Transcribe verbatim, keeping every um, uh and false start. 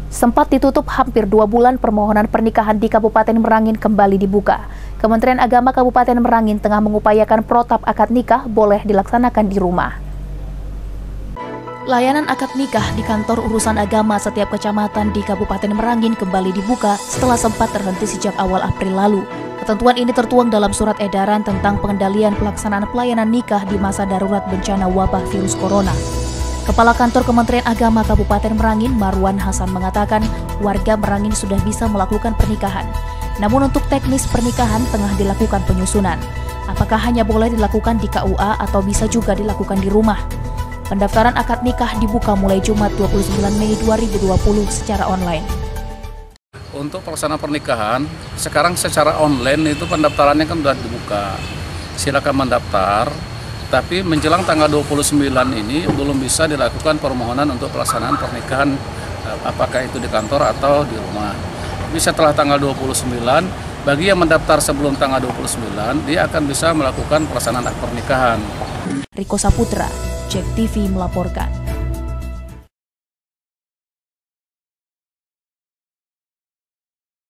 Sempat ditutup hampir dua bulan, permohonan pernikahan di Kabupaten Merangin kembali dibuka. Kementerian Agama Kabupaten Merangin tengah mengupayakan protap akad nikah boleh dilaksanakan di rumah. Layanan akad nikah di kantor urusan agama setiap kecamatan di Kabupaten Merangin kembali dibuka setelah sempat terhenti sejak awal April lalu. Ketentuan ini tertuang dalam surat edaran tentang pengendalian pelaksanaan pelayanan nikah di masa darurat bencana wabah virus corona. Kepala Kantor Kementerian Agama Kabupaten Merangin, Marwan Hasan, mengatakan warga Merangin sudah bisa melakukan pernikahan. Namun untuk teknis pernikahan tengah dilakukan penyusunan. Apakah hanya boleh dilakukan di K U A atau bisa juga dilakukan di rumah? Pendaftaran akad nikah dibuka mulai Jumat dua puluh sembilan Mei dua ribu dua puluh secara online. Untuk pelaksanaan pernikahan, sekarang secara online itu pendaftarannya kan sudah dibuka. Silakan mendaftar. Tapi menjelang tanggal dua puluh sembilan ini belum bisa dilakukan permohonan untuk pelaksanaan pernikahan, apakah itu di kantor atau di rumah. Tapi setelah tanggal dua puluh sembilan, bagi yang mendaftar sebelum tanggal dua puluh sembilan, dia akan bisa melakukan pelaksanaan akad pernikahan. Riko Saputra, Jack T V melaporkan.